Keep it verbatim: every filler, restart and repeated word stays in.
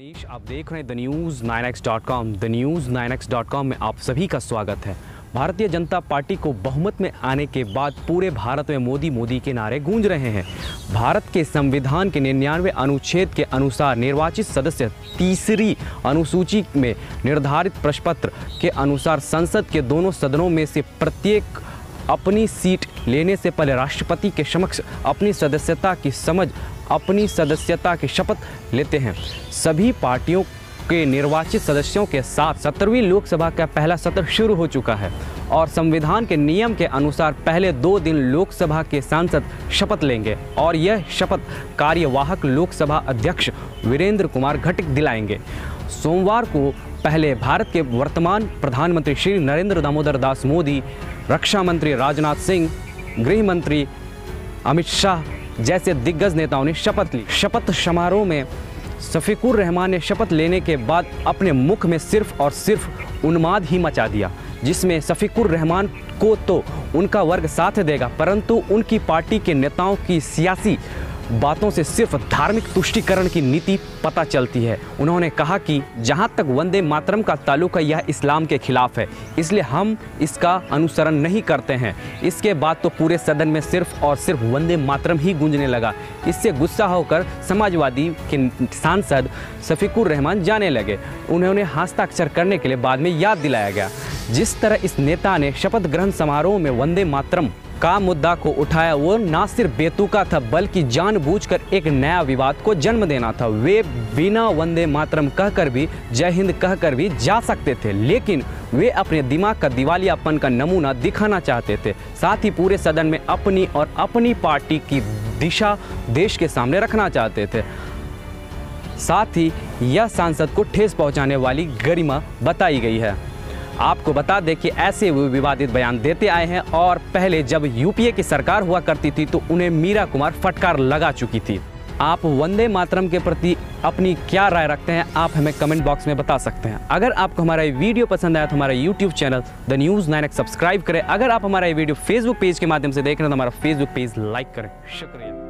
मनीष, आप देख रहे हैं the news nine X dot com. The news nine X dot com में आप सभी का स्वागत है। भारतीय जनता पार्टी को बहुमत में आने के बाद पूरे भारत में मोदी मोदी के नारे गूंज रहे हैं। भारत के संविधान के निन्यानवे अनुच्छेद के अनुसार निर्वाचित सदस्य तीसरी अनुसूची में निर्धारित प्रश्नपत्र के अनुसार संसद के दोनों सदनों में से प्रत्येक अपनी सीट लेने से पहले राष्ट्रपति के समक्ष अपनी सदस्यता की समझ अपनी सदस्यता की शपथ लेते हैं। सभी पार्टियों के निर्वाचित सदस्यों के साथ सत्रहवीं लोकसभा का पहला सत्र शुरू हो चुका है और संविधान के नियम के अनुसार पहले दो दिन लोकसभा के सांसद शपथ लेंगे और यह शपथ कार्यवाहक लोकसभा अध्यक्ष वीरेंद्र कुमार घटिक दिलाएंगे। सोमवार को पहले भारत के वर्तमान प्रधानमंत्री श्री नरेंद्र दामोदर दास मोदी, रक्षा मंत्री राजनाथ सिंह, गृह मंत्री अमित शाह जैसे दिग्गज नेताओं ने शपथ ली। शपथ समारोह में शफीकुर रहमान ने शपथ लेने के बाद अपने मुख में सिर्फ और सिर्फ उन्माद ही मचा दिया, जिसमें शफीकुर रहमान को तो उनका वर्ग साथ देगा, परंतु उनकी पार्टी के नेताओं की सियासी बातों से सिर्फ धार्मिक तुष्टीकरण की नीति पता चलती है। उन्होंने कहा कि जहां तक वंदे मातरम का ताल्लुक है, यह इस्लाम के खिलाफ है, इसलिए हम इसका अनुसरण नहीं करते हैं। इसके बाद तो पूरे सदन में सिर्फ और सिर्फ वंदे मातरम ही गूंजने लगा। इससे गुस्सा होकर समाजवादी के सांसद शफीकुर रहमान जाने लगे। उन्होंने हस्ताक्षर करने के लिए बाद में याद दिलाया गया। जिस तरह इस नेता ने शपथ ग्रहण समारोह में वंदे मातरम का मुद्दा को उठाया, वो ना सिर्फ बेतुका था बल्कि जानबूझकर एक नया विवाद को जन्म देना था। वे बिना वंदे मातरम कहकर भी, जय हिंद कहकर भी जा सकते थे, लेकिन वे अपने दिमाग का दिवालियापन का नमूना दिखाना चाहते थे। साथ ही पूरे सदन में अपनी और अपनी पार्टी की दिशा देश के सामने रखना चाहते थे। साथ ही यह सांसद को ठेस पहुंचाने वाली गरिमा बताई गई है। आपको बता दें कि ऐसे वो विवादित बयान देते आए हैं और पहले जब यूपीए की सरकार हुआ करती थी तो उन्हें मीरा कुमार फटकार लगा चुकी थी। आप वंदे मातरम के प्रति अपनी क्या राय रखते हैं, आप हमें कमेंट बॉक्स में बता सकते हैं। अगर आपको हमारा ये वीडियो पसंद आया तो हमारा YouTube channel the news nine X subscribe करें। अगर आप हमारा ये वीडियो फेसबुक पेज के माध्यम से देख रहे हैं तो हमारा फेसबुक पेज लाइक करें। शुक्रिया।